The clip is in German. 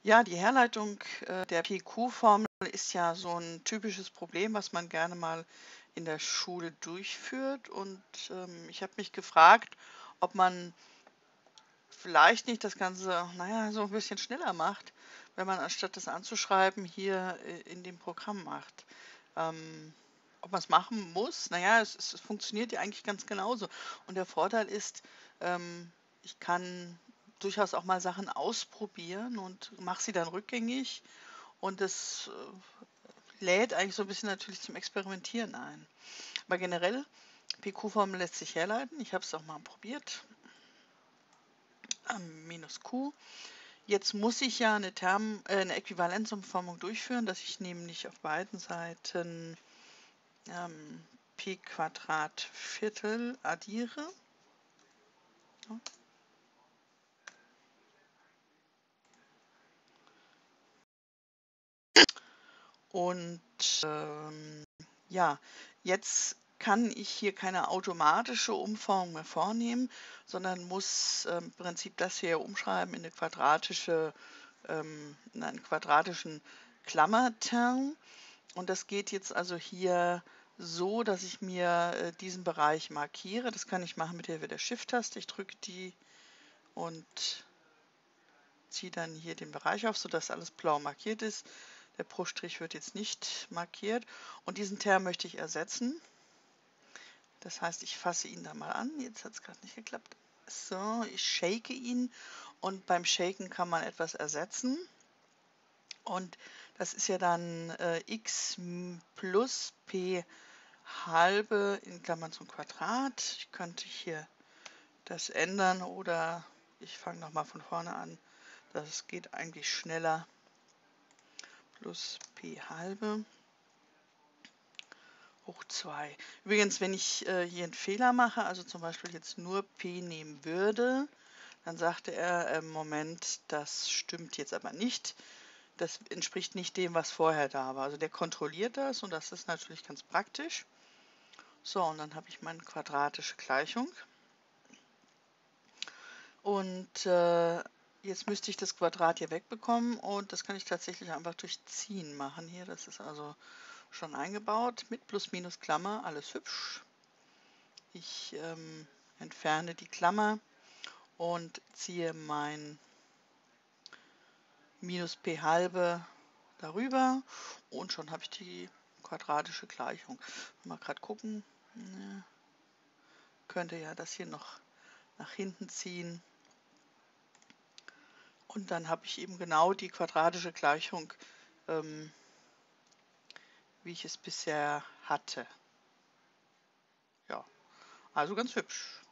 Ja, die Herleitung der PQ-Formel ist ja so ein typisches Problem, was man gerne mal in der Schule durchführt. Und ich habe mich gefragt, ob man vielleicht nicht das Ganze, naja, so ein bisschen schneller macht, wenn man anstatt das anzuschreiben hier in dem Programm macht. Ähm, ob man es machen muss? Naja, es funktioniert ja eigentlich ganz genauso. Und der Vorteil ist, ich kann durchaus auch mal Sachen ausprobieren und mache sie dann rückgängig. Und das lädt eigentlich so ein bisschen natürlich zum Experimentieren ein. Aber generell, PQ-Formel lässt sich herleiten. Ich habe es auch mal probiert. Minus Q. Jetzt muss ich ja eine Äquivalenzumformung durchführen, dass ich nämlich auf beiden Seiten p Quadrat Viertel addiere. Ja. Und ja, jetzt kann ich hier keine automatische Umformung mehr vornehmen, sondern muss im Prinzip das hier umschreiben in in einen quadratischen Klammerterm. Und das geht jetzt also hier so, dass ich mir diesen Bereich markiere. Das kann ich machen mit Hilfe der Shift-Taste. Ich drücke die und ziehe dann hier den Bereich auf, sodass alles blau markiert ist. Der Bruchstrich wird jetzt nicht markiert. Und diesen Term möchte ich ersetzen. Das heißt, ich fasse ihn da mal an. Jetzt hat es gerade nicht geklappt. So, ich shake ihn und beim Shaken kann man etwas ersetzen. Und das ist ja dann x plus p halbe in Klammern zum Quadrat. Ich könnte hier das ändern oder ich fange nochmal von vorne an. Das geht eigentlich schneller. Plus p halbe hoch 2. Übrigens, wenn ich hier einen Fehler mache, also zum Beispiel jetzt nur p nehmen würde, dann sagte er, Moment, das stimmt jetzt aber nicht. Das entspricht nicht dem, was vorher da war. Also der kontrolliert das und das ist natürlich ganz praktisch. So, und dann habe ich meine quadratische Gleichung. Und jetzt müsste ich das Quadrat hier wegbekommen und das kann ich tatsächlich einfach durch Ziehen machen hier. Das ist also schon eingebaut mit Plus Minus Klammer, alles hübsch. Ich entferne die Klammer und ziehe mein minus p halbe darüber und schon habe ich die quadratische Gleichung. Mal gerade gucken, ja, könnte ja das hier noch nach hinten ziehen und dann habe ich eben genau die quadratische Gleichung, wie ich es bisher hatte. Ja, also ganz hübsch.